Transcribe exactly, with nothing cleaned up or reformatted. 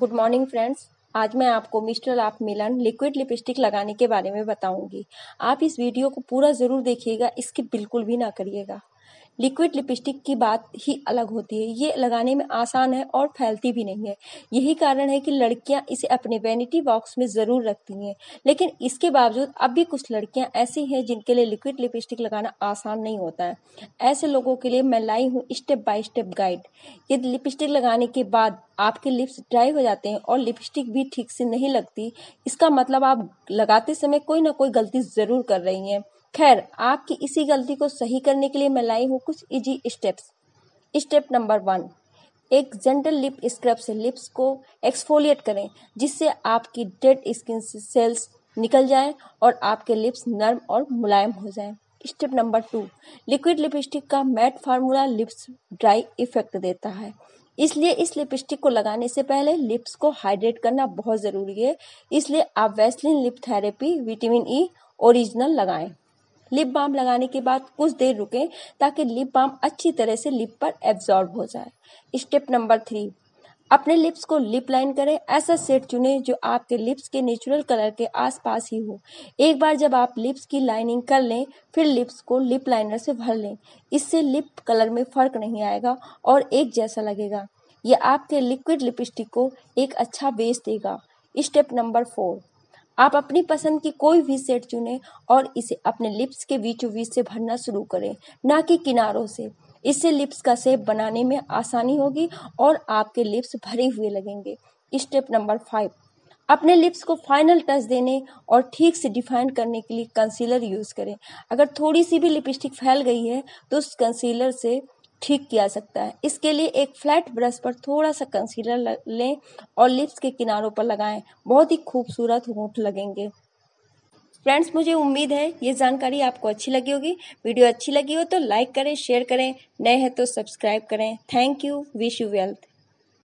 Good morning friends. आज मैं आपको mister of Milan liquid lipstick लगाने के बारे में बताऊंगी। आप इस वीडियो को पूरा ज़रूर देखिएगा, स्किप बिल्कुल भी ना करिएगा। लिक्विड लिपस्टिक की बात ही अलग होती है। ये लगाने में आसान है और फैलती भी नहीं है। यही कारण है कि लड़कियां इसे अपने वैनिटी बॉक्स में ज़रूर रखती हैं, लेकिन इसके बावजूद अब भी कुछ लड़कियां ऐसी हैं जिनके लिए लिक्विड लिपस्टिक लगाना आसान नहीं होता है। ऐसे लोगों के लिए मैं लाई हूँ स्टेप बाय स्टेप गाइड। यदि लिपस्टिक लगाने के बाद आपके लिप्स ड्राई हो जाते हैं और लिपस्टिक भी ठीक से नहीं लगती, इसका मतलब आप लगाते समय कोई ना कोई गलती ज़रूर कर रही हैं। खैर, आपकी इसी गलती को सही करने के लिए मैं लाई हूँ कुछ easy steps. Step number one, एक जेंटल लिप स्क्रब से लिप्स को एक्सफोलिएट करें, जिससे आपकी डेड स्किन सेल्स निकल जाएं और आपके लिप्स नर्म और मुलायम हो जाएं। Step number two, liquid lipstick का matte formula lips dry effect देता है, इसलिए इस लिपस्टिक को लगाने से पहले लिप्स को हाइड्रेट करना बहुत ज़रूरी है। इसलिए आप Vaseline lip therapy vitamin E original लगाएं। लिप बाम लगाने के बाद कुछ देर रुकें ताकि लिप बाम अच्छी तरह से लिप पर एब्जॉर्ब हो जाए। स्टेप नंबर थ्री, अपने लिप्स को लिप लाइन करें। ऐसा शेड चुनें जो आपके लिप्स के नेचुरल कलर के आसपास ही हो। एक बार जब आप लिप्स की लाइनिंग कर लें, फिर लिप्स को लिप लाइनर से भर लें। इससे लिप कलर में फर्क नहीं आएगा और एक जैसा लगेगा। यह आपके लिक्विड लिपस्टिक को एक अच्छा बेस देगा। स्टेप नंबर फोर, आप अपनी पसंद की कोई भी शेड चुनें और इसे अपने लिप्स के बीचों बीच से भरना शुरू करें, ना कि किनारों से। इससे लिप्स का शेप बनाने में आसानी होगी और आपके लिप्स भरे हुए लगेंगे। स्टेप नंबर फाइव, अपने लिप्स को फाइनल टच देने और ठीक से डिफाइन करने के लिए कंसीलर यूज करें। अगर थोड़ी सी भी लिपस्टिक फैल गई है तो उस कंसीलर से ठीक किया सकता है। इसके लिए एक फ्लैट ब्रश पर थोड़ा सा कंसीलर लें और लिप्स के किनारों पर लगाएं। बहुत ही खूबसूरत होंठ लगेंगे। फ्रेंड्स, मुझे उम्मीद है ये जानकारी आपको अच्छी लगी होगी। वीडियो अच्छी लगी हो तो लाइक करें, शेयर करें, नए हैं तो सब्सक्राइब करें। Thank you. Wish you wealth.